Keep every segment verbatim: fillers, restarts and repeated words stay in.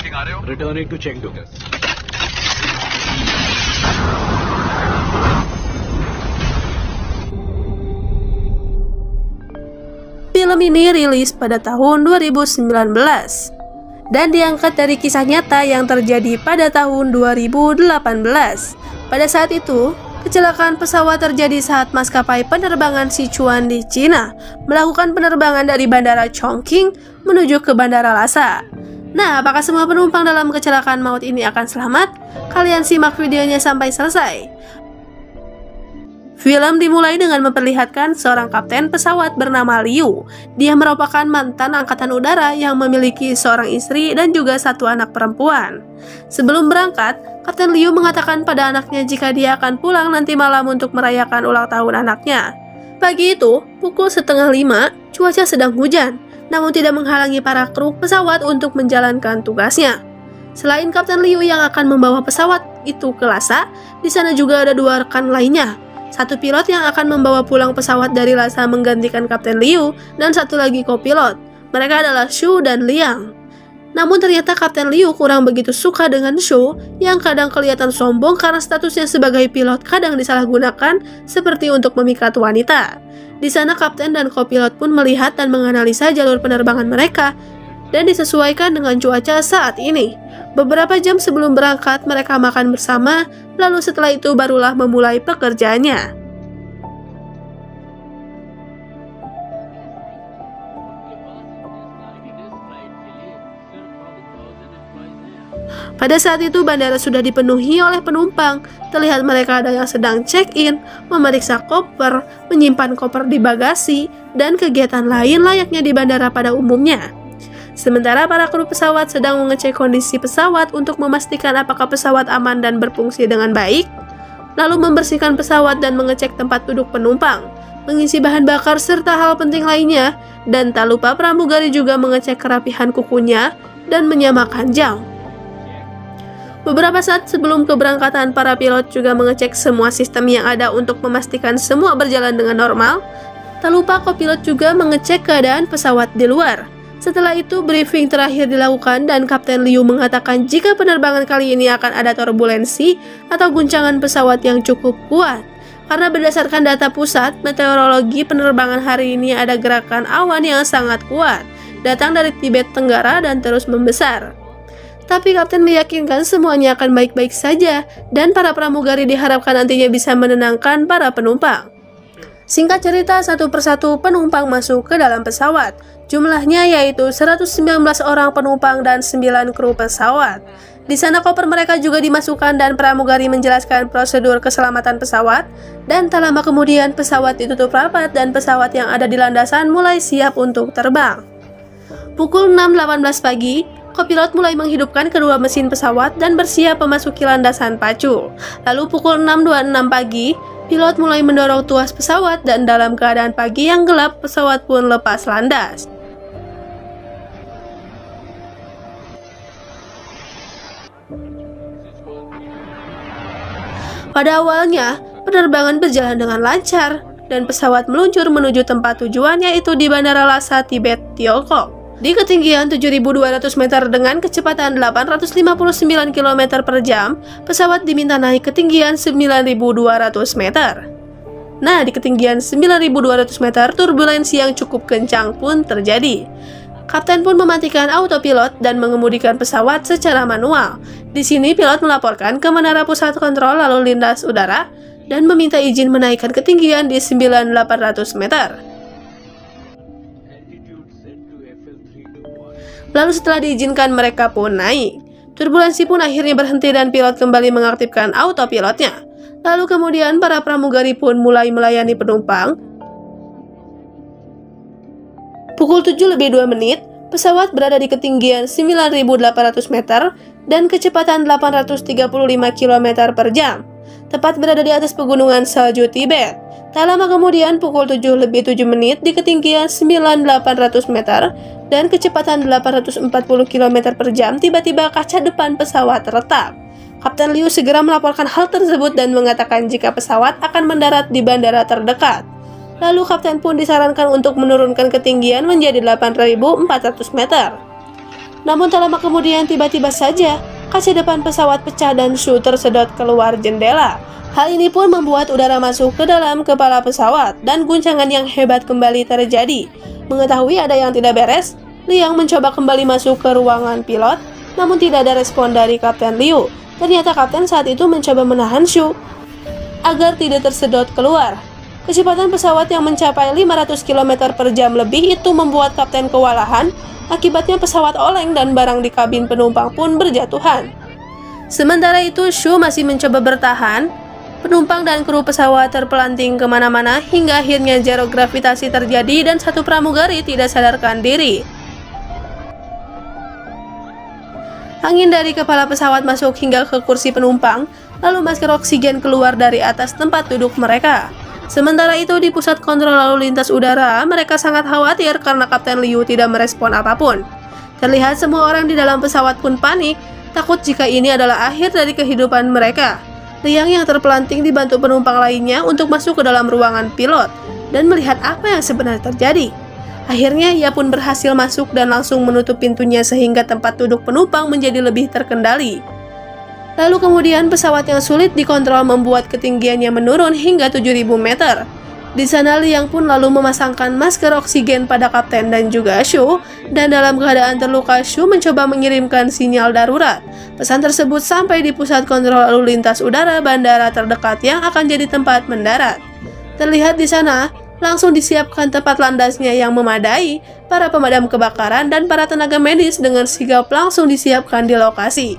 Returning to Chengdu. Film ini rilis pada tahun dua ribu sembilan belas dan diangkat dari kisah nyata yang terjadi pada tahun dua ribu delapan belas. Pada saat itu, kecelakaan pesawat terjadi saat maskapai penerbangan Sichuan di Cina melakukan penerbangan dari Bandara Chongqing menuju ke Bandara Lhasa. Nah, apakah semua penumpang dalam kecelakaan maut ini akan selamat? Kalian simak videonya sampai selesai. Film dimulai dengan memperlihatkan seorang kapten pesawat bernama Liu. Dia merupakan mantan angkatan udara yang memiliki seorang istri dan juga satu anak perempuan. Sebelum berangkat, Kapten Liu mengatakan pada anaknya jika dia akan pulang nanti malam untuk merayakan ulang tahun anaknya. Pagi itu, pukul setengah lima, cuaca sedang hujan, namun tidak menghalangi para kru pesawat untuk menjalankan tugasnya. Selain Kapten Liu yang akan membawa pesawat itu ke Lhasa, di sana juga ada dua rekan lainnya. Satu pilot yang akan membawa pulang pesawat dari Lhasa menggantikan Kapten Liu, dan satu lagi kopilot. Mereka adalah Shu dan Liang. Namun ternyata Kapten Liu kurang begitu suka dengan Shu yang kadang kelihatan sombong karena statusnya sebagai pilot kadang disalahgunakan seperti untuk memikat wanita. Di sana kapten dan kopilot pun melihat dan menganalisa jalur penerbangan mereka dan disesuaikan dengan cuaca saat ini. Beberapa jam sebelum berangkat mereka makan bersama, lalu setelah itu barulah memulai pekerjaannya. Pada saat itu bandara sudah dipenuhi oleh penumpang. Terlihat mereka ada yang sedang check-in, memeriksa koper, menyimpan koper di bagasi, dan kegiatan lain layaknya di bandara pada umumnya. Sementara para kru pesawat sedang mengecek kondisi pesawat untuk memastikan apakah pesawat aman dan berfungsi dengan baik, lalu membersihkan pesawat dan mengecek tempat duduk penumpang, mengisi bahan bakar serta hal penting lainnya, dan tak lupa pramugari juga mengecek kerapihan kukunya dan menyamakan jam. Beberapa saat sebelum keberangkatan, para pilot juga mengecek semua sistem yang ada untuk memastikan semua berjalan dengan normal. Tak lupa kopilot juga mengecek keadaan pesawat di luar. Setelah itu briefing terakhir dilakukan dan Kapten Liu mengatakan jika penerbangan kali ini akan ada turbulensi atau guncangan pesawat yang cukup kuat. Karena berdasarkan data pusat meteorologi penerbangan hari ini ada gerakan awan yang sangat kuat, datang dari Tibet Tenggara dan terus membesar. Tapi Kapten meyakinkan semuanya akan baik-baik saja dan para pramugari diharapkan nantinya bisa menenangkan para penumpang. Singkat cerita, satu persatu penumpang masuk ke dalam pesawat. Jumlahnya yaitu seratus sembilan belas orang penumpang dan sembilan kru pesawat. Di sana koper mereka juga dimasukkan dan pramugari menjelaskan prosedur keselamatan pesawat. Dan tak lama kemudian pesawat ditutup rapat dan pesawat yang ada di landasan mulai siap untuk terbang. Pukul enam delapan belas pagi, kopilot mulai menghidupkan kedua mesin pesawat dan bersiap memasuki landasan pacu. Lalu pukul enam dua puluh enam pagi, pilot mulai mendorong tuas pesawat dan dalam keadaan pagi yang gelap, pesawat pun lepas landas. Pada awalnya, penerbangan berjalan dengan lancar dan pesawat meluncur menuju tempat tujuan yaitu di Bandara Lhasa, Tibet, Tiongkok. Di ketinggian tujuh ribu dua ratus meter dengan kecepatan delapan ratus lima puluh sembilan kilometer per jam, pesawat diminta naik ketinggian sembilan ribu dua ratus meter. Nah, di ketinggian sembilan ribu dua ratus meter, turbulensi yang cukup kencang pun terjadi. Kapten pun mematikan autopilot dan mengemudikan pesawat secara manual. Di sini pilot melaporkan ke Menara Pusat Kontrol Lalu Lintas Udara dan meminta izin menaikkan ketinggian di sembilan ribu delapan ratus meter. Lalu setelah diizinkan mereka pun naik. Turbulensi pun akhirnya berhenti dan pilot kembali mengaktifkan autopilotnya. Lalu kemudian para pramugari pun mulai melayani penumpang. Pukul tujuh lebih dua menit, pesawat berada di ketinggian sembilan ribu delapan ratus meter dan kecepatan delapan ratus tiga puluh lima kilometer per jam. Tepat berada di atas pegunungan salju Tibet. Tak lama kemudian pukul tujuh lebih tujuh menit di ketinggian sembilan ribu delapan ratus meter dan kecepatan delapan ratus empat puluh kilometer per jam, tiba-tiba kaca depan pesawat retak. Kapten Liu segera melaporkan hal tersebut dan mengatakan jika pesawat akan mendarat di bandara terdekat. Lalu kapten pun disarankan untuk menurunkan ketinggian menjadi delapan ribu empat ratus meter. Namun tak lama kemudian tiba-tiba saja kaca depan pesawat pecah dan Shu tersedot keluar jendela. Hal ini pun membuat udara masuk ke dalam kepala pesawat dan guncangan yang hebat kembali terjadi. Mengetahui ada yang tidak beres, Liang mencoba kembali masuk ke ruangan pilot, namun tidak ada respon dari Kapten Liu. Ternyata kapten saat itu mencoba menahan Shu agar tidak tersedot keluar. Kecepatan pesawat yang mencapai lima ratus kilometer per jam lebih itu membuat kapten kewalahan. Akibatnya pesawat oleng dan barang di kabin penumpang pun berjatuhan. Sementara itu Shu masih mencoba bertahan. Penumpang dan kru pesawat terpelanting kemana-mana hingga akhirnya zero gravitasi terjadi dan satu pramugari tidak sadarkan diri. Angin dari kepala pesawat masuk hingga ke kursi penumpang, lalu masker oksigen keluar dari atas tempat duduk mereka. Sementara itu di pusat kontrol lalu lintas udara, mereka sangat khawatir karena Kapten Liu tidak merespon apapun. Terlihat semua orang di dalam pesawat pun panik, takut jika ini adalah akhir dari kehidupan mereka. Liang yang terpelanting dibantu penumpang lainnya untuk masuk ke dalam ruangan pilot dan melihat apa yang sebenarnya terjadi. Akhirnya ia pun berhasil masuk dan langsung menutup pintunya sehingga tempat duduk penumpang menjadi lebih terkendali. Lalu kemudian pesawat yang sulit dikontrol membuat ketinggiannya menurun hingga tujuh ribu meter. Di sana Liang pun lalu memasangkan masker oksigen pada kapten dan juga Shu, dan dalam keadaan terluka Shu mencoba mengirimkan sinyal darurat. Pesan tersebut sampai di pusat kontrol lalu lintas udara bandara terdekat yang akan jadi tempat mendarat. Terlihat di sana langsung disiapkan tempat landasnya yang memadai, para pemadam kebakaran dan para tenaga medis dengan sigap langsung disiapkan di lokasi.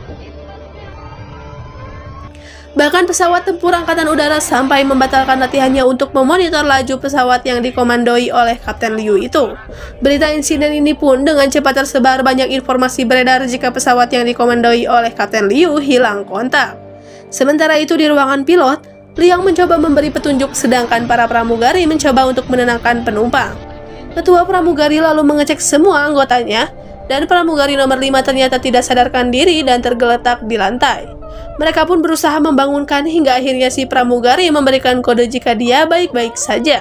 Bahkan pesawat tempur Angkatan Udara sampai membatalkan latihannya untuk memonitor laju pesawat yang dikomandoi oleh Kapten Liu itu. Berita insiden ini pun dengan cepat tersebar, banyak informasi beredar jika pesawat yang dikomandoi oleh Kapten Liu hilang kontak. Sementara itu di ruangan pilot, Liang mencoba memberi petunjuk sedangkan para pramugari mencoba untuk menenangkan penumpang. Ketua pramugari lalu mengecek semua anggotanya, dan pramugari nomor lima ternyata tidak sadarkan diri dan tergeletak di lantai. Mereka pun berusaha membangunkan hingga akhirnya si pramugari memberikan kode jika dia baik-baik saja.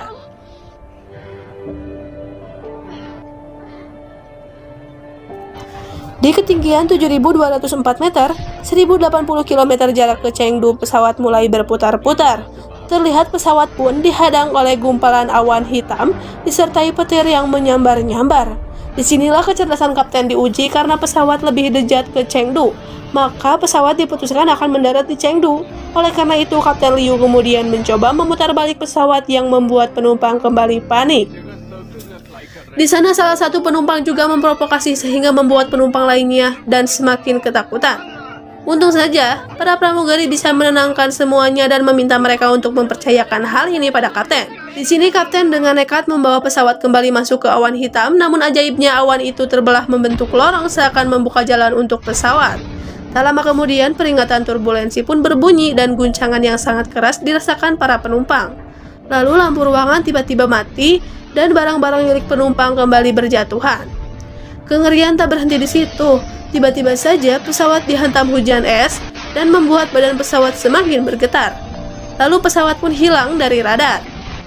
Di ketinggian tujuh ribu dua ratus empat meter, seribu delapan puluh kilometer jarak ke Chengdu, pesawat mulai berputar-putar. Terlihat pesawat pun dihadang oleh gumpalan awan hitam disertai petir yang menyambar-nyambar. Disinilah kecerdasan kapten diuji karena pesawat lebih dekat ke Chengdu. Maka pesawat diputuskan akan mendarat di Chengdu. Oleh karena itu, Kapten Liu kemudian mencoba memutar balik pesawat yang membuat penumpang kembali panik. Di sana salah satu penumpang juga memprovokasi sehingga membuat penumpang lainnya dan semakin ketakutan. Untung saja, para pramugari bisa menenangkan semuanya dan meminta mereka untuk mempercayakan hal ini pada kapten. Di sini kapten dengan nekat membawa pesawat kembali masuk ke awan hitam, namun ajaibnya awan itu terbelah membentuk lorong seakan membuka jalan untuk pesawat. Tak lama kemudian, peringatan turbulensi pun berbunyi dan guncangan yang sangat keras dirasakan para penumpang. Lalu lampu ruangan tiba-tiba mati dan barang-barang milik penumpang kembali berjatuhan. Kengerian tak berhenti di situ. Tiba-tiba saja pesawat dihantam hujan es dan membuat badan pesawat semakin bergetar. Lalu pesawat pun hilang dari radar.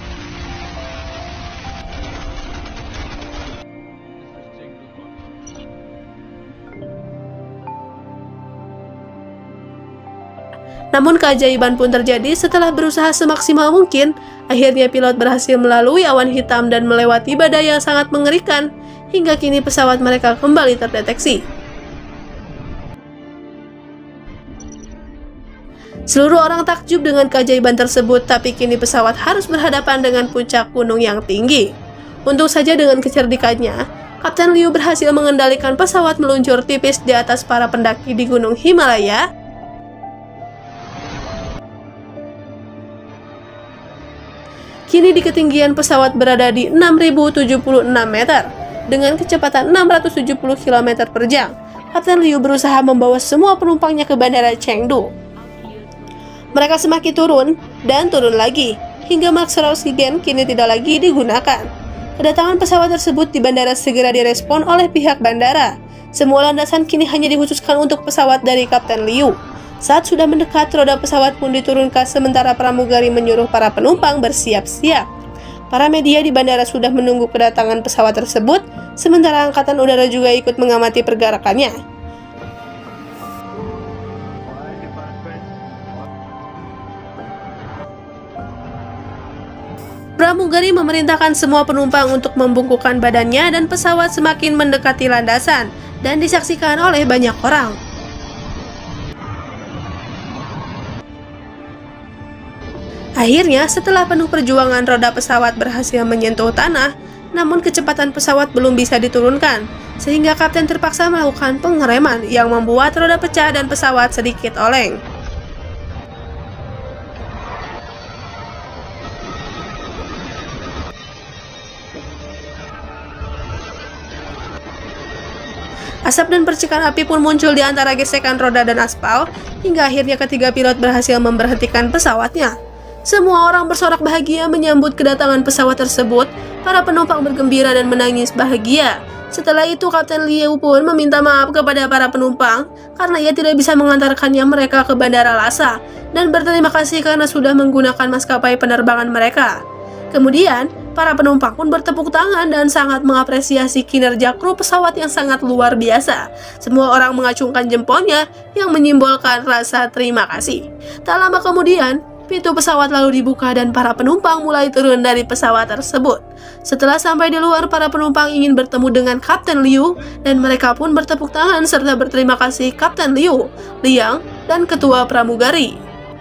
Namun keajaiban pun terjadi setelah berusaha semaksimal mungkin. Akhirnya pilot berhasil melalui awan hitam dan melewati badai yang sangat mengerikan. Hingga kini pesawat mereka kembali terdeteksi. Seluruh orang takjub dengan keajaiban tersebut, tapi kini pesawat harus berhadapan dengan puncak gunung yang tinggi. Untung saja dengan kecerdikannya, Kapten Liu berhasil mengendalikan pesawat meluncur tipis di atas para pendaki di Gunung Himalaya. Kini di ketinggian pesawat berada di enam ribu tujuh puluh enam meter dengan kecepatan enam ratus tujuh puluh kilometer per jam. Kapten Liu berusaha membawa semua penumpangnya ke bandara Chengdu. Mereka semakin turun dan turun lagi hingga masker oksigen kini tidak lagi digunakan. Kedatangan pesawat tersebut di bandara segera direspon oleh pihak bandara. Semua landasan kini hanya dikhususkan untuk pesawat dari Kapten Liu. Saat sudah mendekat, roda pesawat pun diturunkan sementara pramugari menyuruh para penumpang bersiap-siap. Para media di bandara sudah menunggu kedatangan pesawat tersebut, sementara Angkatan Udara juga ikut mengamati pergerakannya. Pramugari memerintahkan semua penumpang untuk membungkukkan badannya dan pesawat semakin mendekati landasan dan disaksikan oleh banyak orang. Akhirnya, setelah penuh perjuangan, roda pesawat berhasil menyentuh tanah, namun kecepatan pesawat belum bisa diturunkan, sehingga kapten terpaksa melakukan pengereman yang membuat roda pecah dan pesawat sedikit oleng. Asap dan percikan api pun muncul di antara gesekan roda dan aspal, hingga akhirnya ketiga pilot berhasil memberhentikan pesawatnya. Semua orang bersorak bahagia menyambut kedatangan pesawat tersebut. Para penumpang bergembira dan menangis bahagia. Setelah itu, Kapten Liu pun meminta maaf kepada para penumpang karena ia tidak bisa mengantarkannya mereka ke Bandara Lhasa dan berterima kasih karena sudah menggunakan maskapai penerbangan mereka. Kemudian, para penumpang pun bertepuk tangan dan sangat mengapresiasi kinerja kru pesawat yang sangat luar biasa. Semua orang mengacungkan jempolnya yang menyimbolkan rasa terima kasih. Tak lama kemudian, pintu pesawat lalu dibuka dan para penumpang mulai turun dari pesawat tersebut. Setelah sampai di luar, para penumpang ingin bertemu dengan Kapten Liu dan mereka pun bertepuk tangan serta berterima kasih Kapten Liu, Liang, dan ketua pramugari.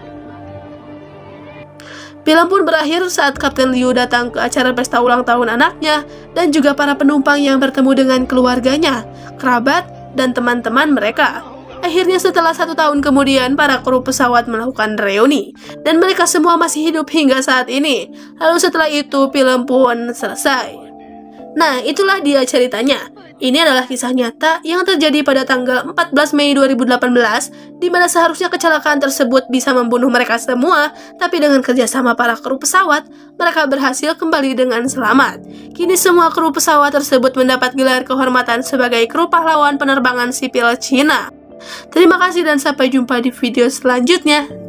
Film pun berakhir saat Kapten Liu datang ke acara pesta ulang tahun anaknya dan juga para penumpang yang bertemu dengan keluarganya, kerabat, dan teman-teman mereka. Akhirnya setelah satu tahun kemudian, para kru pesawat melakukan reuni dan mereka semua masih hidup hingga saat ini. Lalu setelah itu film pun selesai. Nah, itulah dia ceritanya. Ini adalah kisah nyata yang terjadi pada tanggal empat belas Mei dua ribu delapan belas, di mana seharusnya kecelakaan tersebut bisa membunuh mereka semua, tapi dengan kerjasama para kru pesawat, mereka berhasil kembali dengan selamat. Kini semua kru pesawat tersebut mendapat gelar kehormatan sebagai kru pahlawan penerbangan sipil Cina. Terima kasih dan sampai jumpa di video selanjutnya.